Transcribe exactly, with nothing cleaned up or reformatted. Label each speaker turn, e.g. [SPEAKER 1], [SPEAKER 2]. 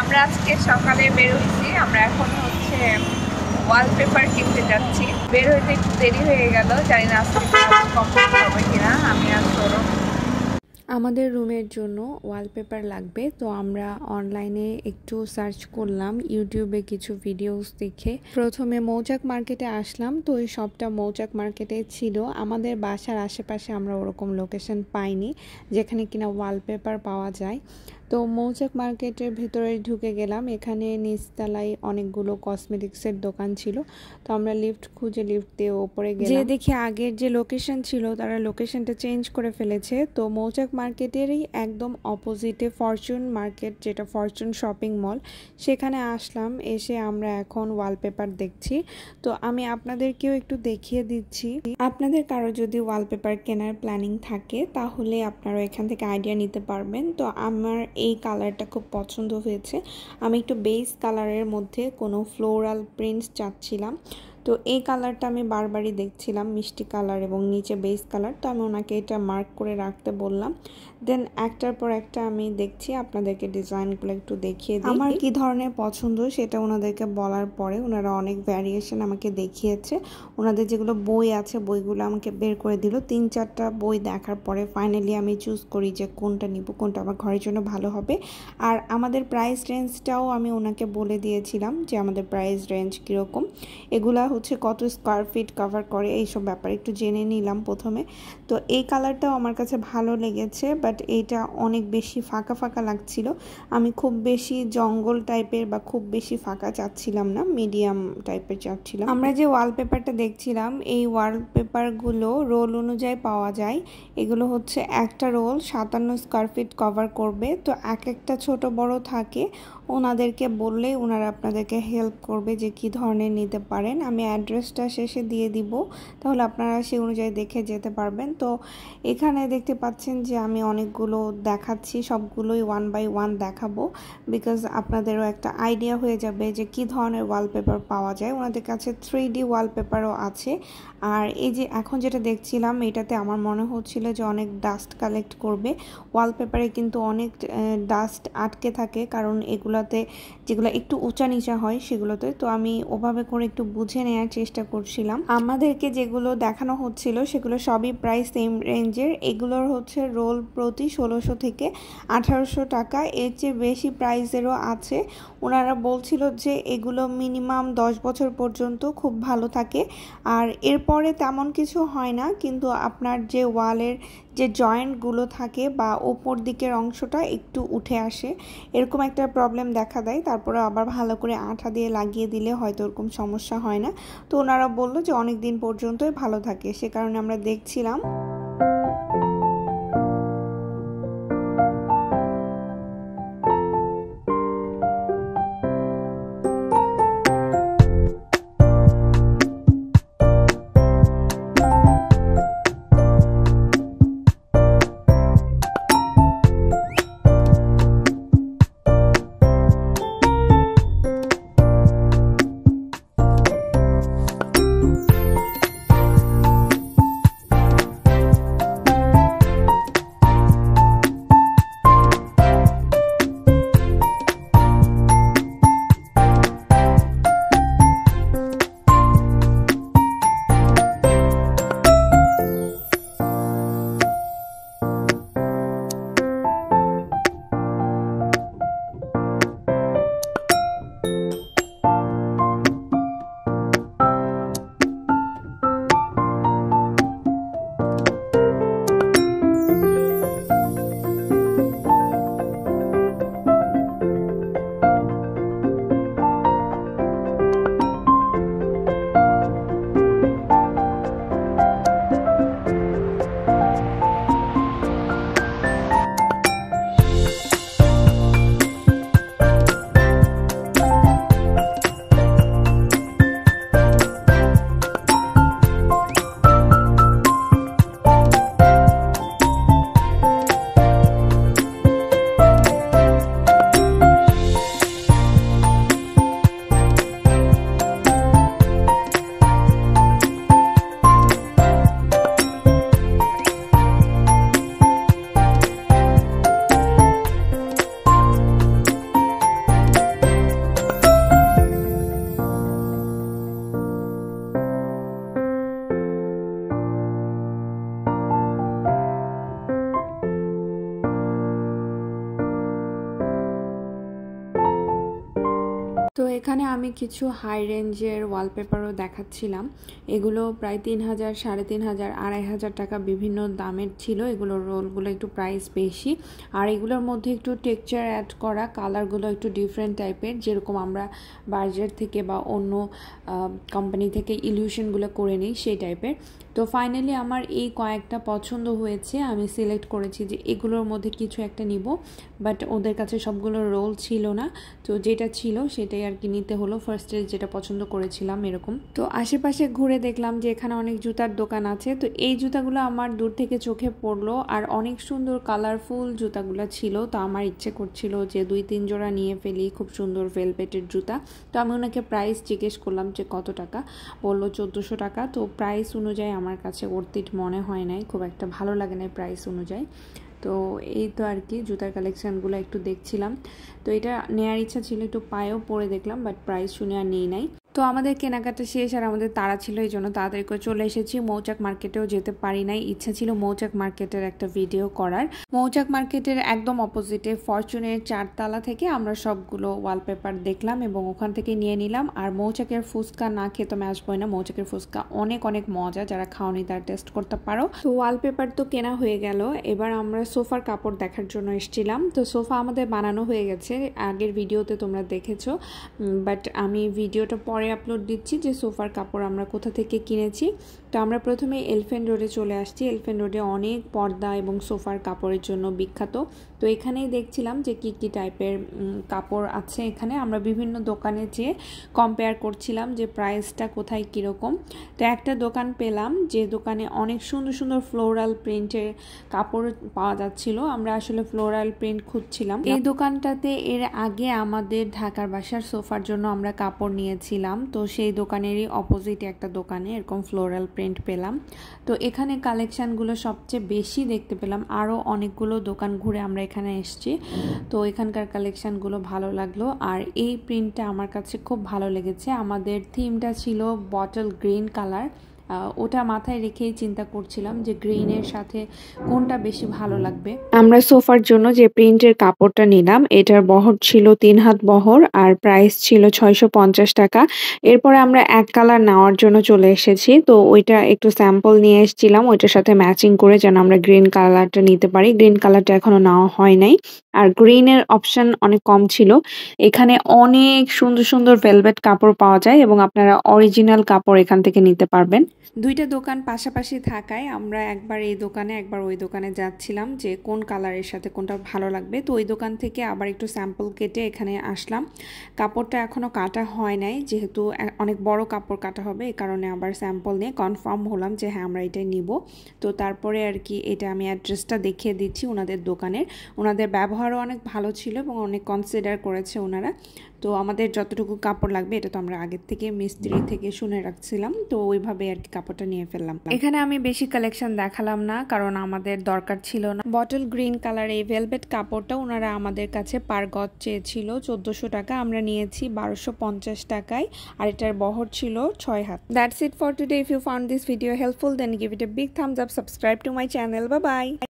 [SPEAKER 1] আমরা আজকে সকালে বের হয়েছি। আমরা এখন হচ্ছে ওয়ালপেপার কিনতে যাচ্ছি। বের হইতে একটু দেরি হয়ে গেল, জানি না আজকে কাজ কমপ্লিট হবে কিনা। আমি আর সৌরভ
[SPEAKER 2] আমাদের রুমের জন্য ওয়ালপেপার লাগবে, তো আমরা অনলাইনে একটু সার্চ করলাম, ইউটিউবে কিছু ভিডিওস দেখে প্রথমে মৌচাক মার্কেটে আসলাম। তো এই শপটা মৌচাক মার্কেটে ছিল। আমাদের বাসার আশেপাশে আমরা ওরকম লোকেশন পাইনি যেখানে কিনা ওয়ালপেপার পাওয়া যায়। তো মৌচাক মার্কেটের ভেতরে ঢুকে গেলাম। এখানে নিচতলায় অনেকগুলো কসমেটিক্সের দোকান ছিল। তো আমরা লিফট খুঁজে লিফট দিয়ে ওপরে গেলাম। যে দেখি আগের যে লোকেশন ছিল তারা লোকেশনটা চেঞ্জ করে ফেলেছে। তো মৌচাক মার্কেটেরই একদম অপোজিটে ফরচুন মার্কেট, যেটা ফরচুন শপিং মল, সেখানে আসলাম। এসে আমরা এখন ওয়ালপেপার দেখছি। তো আমি আপনাদেরকেও একটু দেখিয়ে দিচ্ছি। আপনাদের কারো যদি ওয়ালপেপার কেনার প্ল্যানিং থাকে তাহলে আপনারা এখান থেকে আইডিয়া নিতে পারবেন। তো আমার এই কালারটা খুব পছন্দ হয়েছে। আমি একটু বেস কালারের মধ্যে কোনো ফ্লোরাল প্রিন্টস চাচ্ছিলাম। তো এই কালারটা আমি বারবারই দেখছিলাম, মিষ্টি কালার এবং নিচে বেস কালার। তো আমি ওনাকে এটা মার্ক করে রাখতে বললাম। দেন একটার পর একটা আমি দেখছি, আপনাদেরকে ডিজাইনগুলো একটু দেখিয়ে দিই। আমার কি ধরনের পছন্দ সেটা ওনাদেরকে বলার পরে ওনারা অনেক ভ্যারিয়েশন আমাকে দেখিয়েছে। ওনাদের যেগুলো বই আছে বইগুলো আমাকে বের করে দিল। তিন চারটা বই দেখার পরে ফাইনালি আমি চুজ করি যে কোনটা নিব, কোনটা আমার ঘরের জন্য ভালো হবে। আর আমাদের প্রাইস রেঞ্জটাও আমি ওনাকে বলে দিয়েছিলাম যে আমাদের প্রাইস রেঞ্জ কীরকম, এগুলা হচ্ছে কত স্কোয়ার ফিট কভার করে, এইসব ব্যাপার একটু জেনে নিলাম প্রথমে। তো এই কালারটাও আমার কাছে ভালো লেগেছে, বাট এইটা অনেক বেশি ফাঁকা ফাঁকা লাগছিল। আমি খুব বেশি জঙ্গল টাইপের বা খুব বেশি ফাঁকা চাচ্ছিলাম না, মিডিয়াম টাইপের চাচ্ছিলাম। আমরা যে ওয়ালপেপারটা দেখছিলাম, এই ওয়ালপেপারগুলো রোল অনুযায়ী পাওয়া যায়। এগুলো হচ্ছে একটা রোল সাতান্ন স্কোয়ার ফিট কভার করবে। তো এক একটা ছোট বড় থাকে, ওনাদেরকে বললেই ওনারা আপনাদেরকে হেল্প করবে যে কি ধরনের নিতে পারেন। আমি অ্যাড্রেসটা শেষে দিয়ে দিব, তাহলে আপনারা সেই অনুযায়ী দেখে যেতে পারবেন। তো এখানে দেখতে পাচ্ছেন যে আমি অনেকগুলো দেখাচ্ছি, সবগুলোই ওয়ান বাই ওয়ান দেখাবো, বিকজ আপনাদেরও একটা আইডিয়া হয়ে যাবে যে কি ধরনের ওয়ালপেপার পাওয়া যায়। ওনাদের কাছে থ্রি ডি ওয়ালপেপারও আছে। আর এই যে এখন যেটা দেখছিলাম, এটাতে আমার মনে হচ্ছিল যে অনেক ডাস্ট কালেক্ট করবে। ওয়ালপেপারে কিন্তু অনেক ডাস্ট আটকে থাকে, কারণ এগুলোতে যেগুলো একটু উঁচা নিচা হয় সেগুলোতে। তো আমি ওভাবে করে একটু বুঝে নেওয়ার চেষ্টা করছিলাম। আমাদেরকে যেগুলো দেখানো হচ্ছিল সেগুলো সবই প্রাইস সেম রেঞ্জের। এগুলোর হচ্ছে রোল প্রতি ষোলোশো থেকে আঠারোশো টাকা, এর চেয়ে বেশি প্রাইসেরও আছে। ওনারা বলছিল যে এগুলো মিনিমাম দশ বছর পর্যন্ত খুব ভালো থাকে, আর এরপরে তেমন কিছু হয় না, কিন্তু আপনার যে ওয়ালের যে জয়েন্টগুলো থাকে বা ওপর দিকের অংশটা একটু উঠে আসে, এরকম একটা প্রবলেম দেখা দেয়। তারপরে আবার ভালো করে আঠা দিয়ে লাগিয়ে দিলে হয়তো ওরকম সমস্যা হয় না। তো ওনারা বললো যে অনেক দিন পর্যন্তই ভালো থাকে, সে কারণে আমরা দেখছিলাম। তো এখানে আমি কিছু হাই রেঞ্জের ওয়ালপেপারও দেখাচ্ছিলাম। এগুলো প্রায় তিন হাজার সাড়ে তিন হাজার আড়াই হাজার টাকা বিভিন্ন দামের ছিল। এগুলোর রোলগুলো একটু প্রাইস বেশি, আর এগুলোর মধ্যে একটু টেক্সচার অ্যাড করা, কালারগুলো একটু ডিফারেন্ট টাইপের, যেরকম আমরা বার্জার থেকে বা অন্য কোম্পানি থেকে ইলিউশনগুলো করে নিই সেই টাইপের। তো ফাইনালি আমার এই কয়েকটা পছন্দ হয়েছে, আমি সিলেক্ট করেছি যে এগুলোর মধ্যে কিছু একটা নিব, বাট ওদের কাছে সবগুলো রোল ছিল না, তো যেটা ছিল সেটাই আর কি নিতে হলো। ফার্স্টে যেটা পছন্দ করেছিলাম এরকম। তো আশেপাশে ঘুরে দেখলাম যে এখানে অনেক জুতার দোকান আছে, তো এই জুতাগুলো আমার দূর থেকে চোখে পড়লো আর অনেক সুন্দর কালারফুল জুতাগুলো ছিল। তো আমার ইচ্ছে করছিল যে দুই তিন জোড়া নিয়ে ফেলি, খুব সুন্দর ভেলভেটের জুতা। তো আমি ওনাকে প্রাইস জিজ্ঞেস করলাম যে কত টাকা, বললো চোদ্দোশো টাকা। তো প্রাইস অনুযায়ী আমার কাছে ওর্থ মনে হয় নাই, খুব একটা ভালো লাগে না প্রাইস অনুযায়ী। তো এই তো আর কি জুতার কালেকশানগুলো একটু দেখছিলাম। তো এটা নেওয়ার ইচ্ছা ছিল, একটু পায়েও পরে দেখলাম, বাট প্রাইস শুনে আর নিই নাই। তো আমাদের কেনাকাটা শেষ আর আমাদের তাড়া ছিল, এই জন্য তাড়াতাড়ি করে চলে এসেছি। মৌচাক মার্কেটেও যেতে পারি নাই, ইচ্ছা ছিল মৌচাক মার্কেটের একটা ভিডিও করার। মৌচাক মার্কেটের একদম অপোজিটে ফরচুনের চারতলা থেকে আমরা সবগুলো ওয়ালপেপার দেখলাম এবং ওখান থেকে নিয়ে নিলাম। আর মৌচাকের ফুচকা না খেতে আমি আসবোই না, মৌচাকের ফুচকা অনেক অনেক মজা, যারা খাওনি তারা টেস্ট করতে পারো। তো ওয়ালপেপার তো কেনা হয়ে গেল, এবার আমরা সোফার কাপড় দেখার জন্য এসেছিলাম। তো সোফা আমাদের বানানো হয়ে গেছে, আগের ভিডিওতে তোমরা দেখেছো, বাট আমি ভিডিওটা পরে আপলোড দিচ্ছি যে সোফার কাপড় আমরা কোথা থেকে কিনেছি। তো আমরা প্রথমে এলিফ্যান্ট রোডে চলে আসছি। এলিফ্যান্ট রোডে অনেক পর্দা এবং সোফার কাপড়ের জন্য বিখ্যাত। তো এখানেই দেখছিলাম যে কী কী টাইপের কাপড় আছে এখানে। আমরা বিভিন্ন দোকানে যেয়ে কম্পেয়ার করছিলাম যে প্রাইসটা কোথায় কীরকম। তো একটা দোকান পেলাম যে দোকানে অনেক সুন্দর সুন্দর ফ্লোরাল প্রিন্টের কাপড় পাওয়া যাচ্ছিল। আমরা আসলে ফ্লোরাল প্রিন্ট খুঁজছিলাম। এই দোকানটাতে এর আগে আমাদের ঢাকার বাসার সোফার জন্য আমরা কাপড় নিয়েছিলাম, তো সেই দোকানেরই অপোজিটে একটা দোকানে এরকম ফ্লোরাল প্রিন্ট পেলাম। তো এখানে কালেকশানগুলো সবচেয়ে বেশি দেখতে পেলাম, আরও অনেকগুলো দোকান ঘুরে আমরা এখানে এসেছি। তো এখানকার কালেকশানগুলো ভালো লাগলো, আর এই প্রিন্টটা আমার কাছে খুব ভালো লেগেছে। আমাদের থিমটা ছিল বটল গ্রিন কালার, ওটা মাথায় রেখেই চিন্তা করছিলাম যে গ্রিনের সাথে কোনটা বেশি ভালো লাগবে। আমরা সোফার জন্য যে প্রিন্টের কাপড়টা নিলাম এটার বহর ছিল তিন হাত বহর আর প্রাইস ছিল ছয়শো পঞ্চাশ টাকা। এরপরে আমরা এক কালার নেওয়ার জন্য চলে এসেছি, তো ওইটা একটু স্যাম্পল নিয়ে এসেছিলাম ওইটার সাথে ম্যাচিং করে, যেন আমরা গ্রিন কালারটা নিতে পারি। গ্রিন কালারটা এখনো নেওয়া হয় নাই, আর গ্রিনের অপশন অনেক কম ছিল। এখানে অনেক সুন্দর সুন্দর ভেলভেট কাপড় পাওয়া যায় এবং আপনারা অরিজিনাল কাপড় এখান থেকে নিতে পারবেন। দুইটা দোকান পাশাপাশি থাকায় আমরা একবার এই দোকানে একবার ওই দোকানে যাচ্ছিলাম যে কোন কালারের সাথে কোনটা ভালো লাগবে। তো ওই দোকান থেকে আবার একটু স্যাম্পল কেটে এখানে আসলাম। কাপড়টা এখনও কাটা হয় নাই, যেহেতু অনেক বড় কাপড় কাটা হবে, এই কারণে আবার স্যাম্পল নিয়ে কনফার্ম হলাম যে হ্যাঁ আমরা এটাই নিব। তো তারপরে আর কি এটা আমি অ্যাড্রেসটা দেখিয়ে দিচ্ছি ওনাদের দোকানের। ওনাদের ব্যবহারও অনেক ভালো ছিল এবং অনেক কনসিডার করেছে ওনারা। তো আমাদের যতটুকু কাপড় লাগবে এটা তো আমরা আগের থেকে মিস্ত্রি থেকে শুনে রাখছিলাম, তো ওইভাবে আর কি কাপড়টা নিয়ে ফেললাম। এখানে আমি বেশি কালেকশন দেখালাম না, কারণ আমাদের দরকার ছিল না। বটল গ্রিন কালার এই ভেলভেট কাপড়টা ওনারা আমাদের কাছে পার গজ চেয়েছিল চোদ্দোশো টাকা, আমরা নিয়েছি বারোশো পঞ্চাশ টাকায়, আর এটার বহর ছিল ছয় হাত। That's it for today. If you found this video helpful then give it a big thumbs up, subscribe to my channel. Bye by.